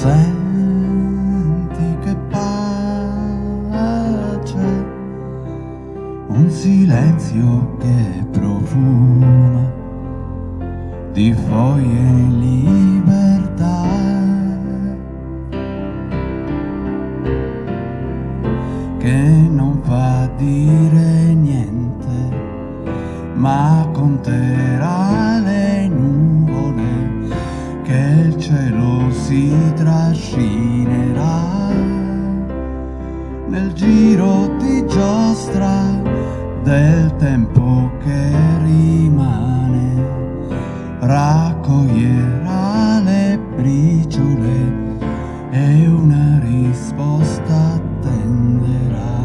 Senti che pace, un silenzio che profuma di foglie in libertà, che non fa dire niente, ma conterà le nuvole che il cielo si trascinerà nel giro di giostra del tempo che rimane, raccoglierà le briciole e una risposta attenderà.